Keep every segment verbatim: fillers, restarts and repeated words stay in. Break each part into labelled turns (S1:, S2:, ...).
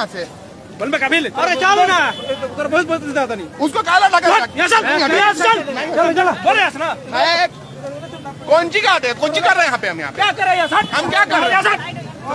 S1: से।
S2: बोल मैं काबिल। अरे चलो ना, उधर बहुत बहुत ज्यादा नहीं।
S1: उसको काला लगा।
S2: चल चल चल चल बोले यार ना।
S1: कौन सी बात है? कौन सी कर रहे हैं यहाँ पे? हम यहाँ
S2: क्या कर रहे हैं सर? हम क्या कर रहे हैं सर?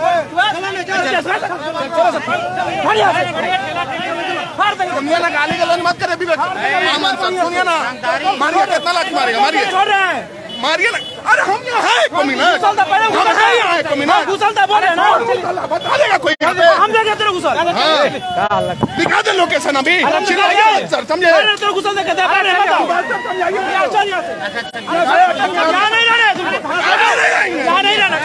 S1: सुनिए ना, गाली गलौज मत करे। अभी सुनिए ना, मारिए, कितना लाठी मारेगा? मारिए मारिए ना। अरे हम यहाँ है कमीना, हम यहाँ है कमीना।
S2: घुसलता बोल रहे ना,
S1: बता देगा कोई।
S2: हम जगह तेरे घुसल।
S1: दिखा दे लोकेशन अभी। सर समझे?
S2: तेरे घुसल दे कहते हैं यार, चल यहाँ से। यहाँ नहीं रहना तुमको, यहाँ नहीं रहना।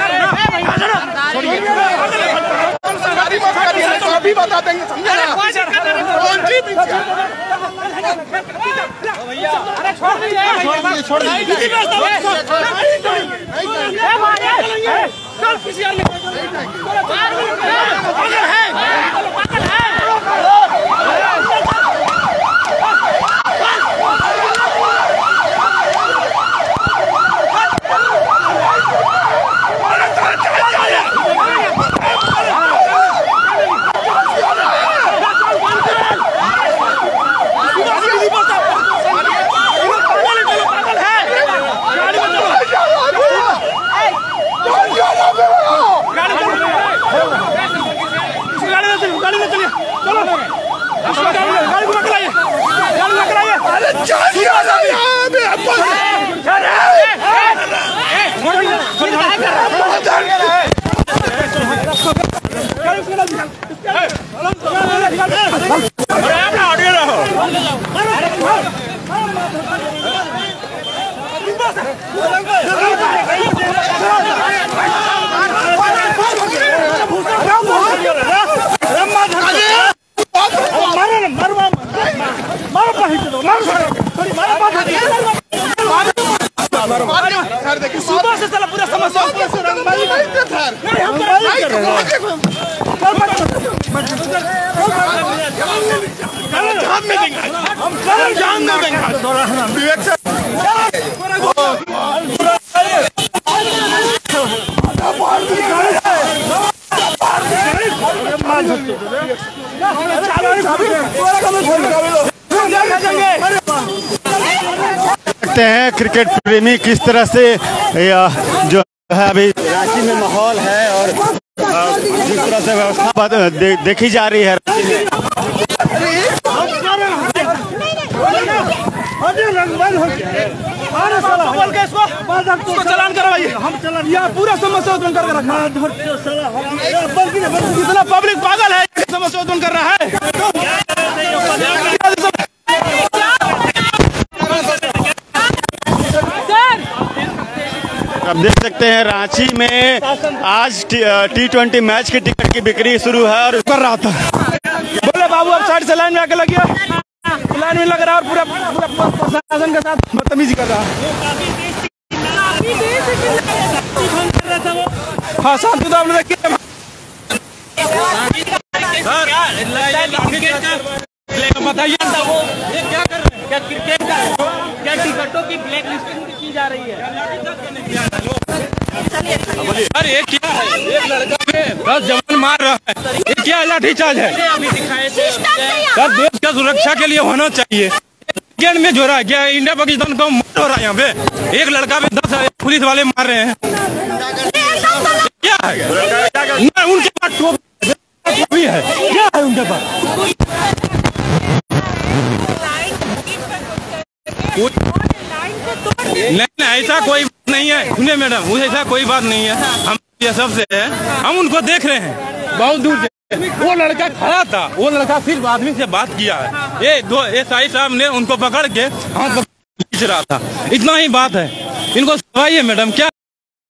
S1: गाड़ी मत करिए, तो अभी बता देंगे, समझे ना? कौन सी पीछे?
S2: अरे छोड़ दीजिए, छोड़ दीजिए। चल किसी और
S1: सर देखिए, सुबह से चला पूरा समस्या। जान में देंगे, हम जान में देंगे। विवेक सर
S3: देखते हैं क्रिकेट प्रेमी किस तरह से जो है अभी रांची में माहौल है और जिस तरह से व्यवस्था दे, देखी जा रही है रांची में।
S2: चलान करवाइए, हम चलान या पूरा समस्या उत्पन्न कर रखा है। इतना पब्लिक पागल है, समस्या उत्पन्न कर रहा है।
S3: अब देख सकते हैं रांची में आज टी ट्वेंटी मैच की टिकट की बिक्री शुरू है और
S2: कर रहा था। बोले बाबू अब साइड से लाइन में आके लगिए, लाइन में लग रहा है और पूरा पूरा प्रशासन के साथ बदतमीजी कर रहा है। हाँ शांति तो आपने देखिए। बताइए वो ये क्या कर रहे हैं? क्या क्रिकेट का क्या टिकटों की ब्लैक लिस्टिंग की जा रही है? अरे ये क्या है? एक लड़का पे दस जवान मार रहा है, ये क्या लाठीचार्ज है? सर देश का सुरक्षा के लिए होना चाहिए। क्रिकेट में जो रहा है क्या इंडिया पाकिस्तान को मार हो रहा है? यहाँ पे एक लड़का पे दस पुलिस वाले मार रहे हैं, क्या है? उनके पास टोपी है, क्या है उनके पास? नहीं ऐसा कोई बात नहीं है, सुनिए मैडम, ऐसा कोई बात नहीं है। हम ये सबसे है, हम उनको देख रहे हैं बहुत दूर से। वो लड़का खड़ा था, वो लड़का सिर्फ आदमी से बात किया है। ये दो एस आई साहब ने उनको पकड़ के हाथ खींच रहा था, इतना ही बात है। इनको समझाइए मैडम, क्या